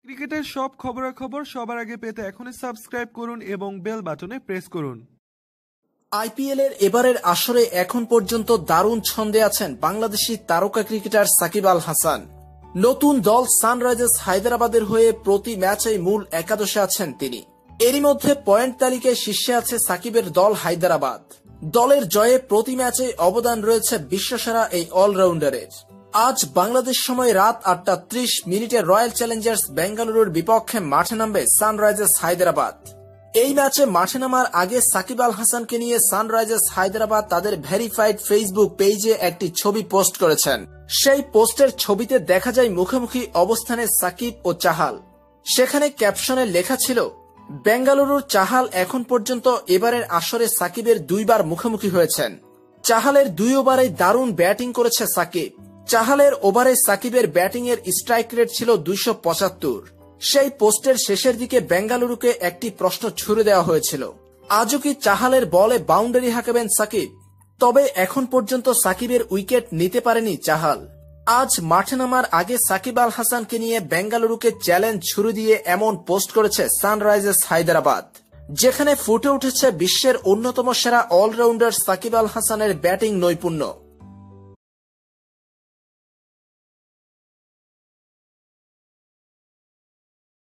ক্রিকেটের সব খবরাখবর সবার আগে পেতে এখনই সাবস্ক্রাইব করুন এবং বেল বাটনে প্রেস করুন। আইপিএল এর এবারের আসরে এখন পর্যন্ত দারুণ ছন্দে আছেন বাংলাদেশি তারকা ক্রিকেটার সাকিব আল হাসান। নতুন দল সানরাইজার্স হায়দ্রাবাদের হয়ে প্রতি ম্যাচেই মূল একাদশে আছেন তিনি। এরই মধ্যে পয়েন্ট তালিকায় শীর্ষে আছে সাকিবের দল হায়দ্রাবাদ। দলের জয়ে প্রতি ম্যাচেই অবদান রয়েছে বিশ্বসেরা এই অলরাউন্ডারের। আজ বাংলাদেশ সময় রাত 8:30 রয়্যাল চ্যালেঞ্জার্স বেঙ্গালুরুর বিপক্ষে মাঠে নামবে সানরাইজার্স হায়দ্রাবাদ। এই ম্যাচে মাঠে নামার আগে সাকিব আল হাসানকে নিয়ে সানরাইজার্স হায়দ্রাবাদ তাদের ভেরিফাইড ফেসবুক পেজে একটি ছবি পোস্ট করেছেন। সেই পোস্টের ছবিতে দেখা যায় মুখোমুখি অবস্থানে সাকিব ও চাহাল। সেখানে ক্যাপশনে লেখা ছিল, বেঙ্গালুরুর চাহাল এখন পর্যন্ত এবারের আসরে সাকিবের দুইবার মুখোমুখি হয়েছেন। চাহালের 2 ওভারেই দারুণ ব্যাটিং করেছে সাকিব। চাহালের ওভারে সাকিবের ব্যাটিং এর স্ট্রাইক রেট ছিল 275। সেই পোস্টের শেষের দিকে বেঙ্গালুরুকে একটি প্রশ্ন ছুড়ে দেওয়া হয়েছিল, আজও কি চাহালের বলে বাউন্ডারি হাঁকাবেন সাকিব? তবে এখন পর্যন্ত সাকিবের উইকেট নিতে পারেনি চাহাল। আজ মাঠে নামার আগে সাকিব আল হাসানকে নিয়ে বেঙ্গালুরুকে চ্যালেঞ্জ ছুড়ে দিয়ে এমন পোস্ট করেছে সানরাইজার্স হায়দ্রাবাদ, যেখানে ফুটে উঠেছে বিশ্বের অন্যতম সেরা অলরাউন্ডার সাকিব আল হাসানের ব্যাটিং নৈপুণ্য।